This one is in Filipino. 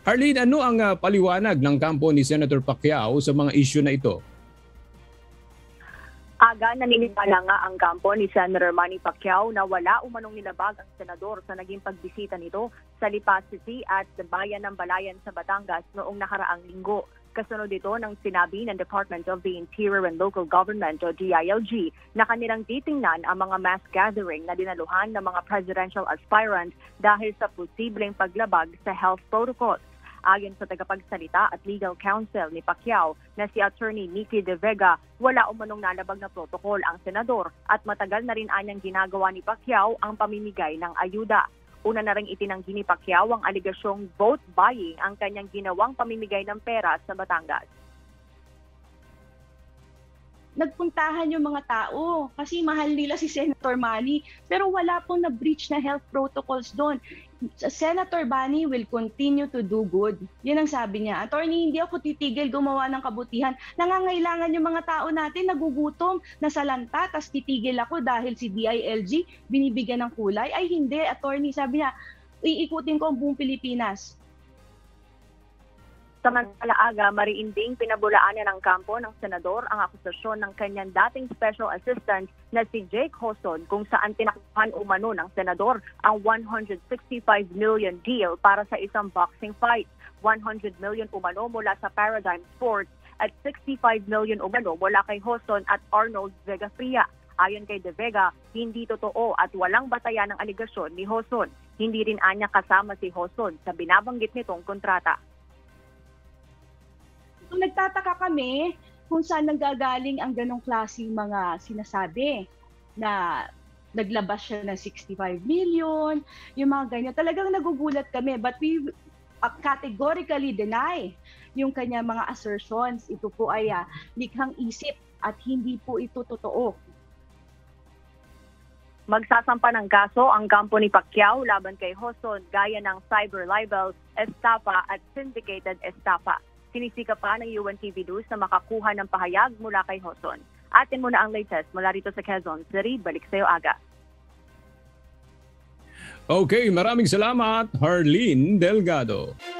Arlene, ano ang paliwanag ng kampo ni Senator Pacquiao sa mga issue na ito? Aga naniniwala nga ang kampo ni Senator Manny Pacquiao na wala umanong nilabag ang senador sa naging pagbisita nito sa Lipa City at bayan ng Balayan sa Batangas noong nakaraang linggo. Kasunod ito ng sinabi ng Department of the Interior and Local Government o DILG na kanilang titingnan ang mga mass gathering na dinaluhan ng mga presidential aspirant dahil sa posibleng paglabag sa health protocols. Ayon sa tagapagsalita at legal counsel ni Pacquiao na si Attorney Nicky De Vega, wala umanong nalabag na protocol ang senador at matagal na rin anyang ginagawa ni Pacquiao ang pamimigay ng ayuda. Una na rin itinanggi ni Pacquiao ang aligasyong vote buying ang kanyang ginawang pamimigay ng pera sa Batangas. Nagpuntahan yung mga tao kasi mahal nila si Senator Manny pero wala pong na-breach na health protocols doon. Senator Manny will continue to do good. Yun ang sabi niya. Attorney, hindi ako titigil gumawa ng kabutihan. Nangangailangan yung mga tao natin, nagugutom, nasalanta, tas titigil ako dahil si DILG binibigyan ng kulay. Ay hindi, attorney, sabi niya, iikutin ko ang buong Pilipinas. Samantala aga, mariinding pinabulaanan ng kampo ng senador ang akusasyon ng kanyang dating special assistant na si Jake Hoson kung saan tinakuhan umano ng senador ang 165 million deal para sa isang boxing fight. 100 million umano mula sa Paradigm Sports at 65 million umano mula kay Hoson at Arnold Vegafria. Ayon kay De Vega, hindi totoo at walang batayan ng aligasyon ni Hoson. Hindi rin anya kasama si Hoson sa binabanggit nitong kontrata. Nagtataka kami kung saan nanggagaling ang ganong klaseng mga sinasabi na naglabas siya ng 65 million, yung mga ganyan. Talagang nagugulat kami but we categorically deny yung kanya mga assertions. Ito po ay likhang isip at hindi po ito totoo. Magsasampa ng kaso ang kampo ni Pacquiao laban kay Hoson gaya ng cyber libel, estafa at syndicated estafa. Sinisika pa ng UNTV News na makakuha ng pahayag mula kay Hoson. Atin muna ang latest mula rito sa Quezon City. Balik sa iyo, Aga. Okay, maraming salamat, Harleen Delgado.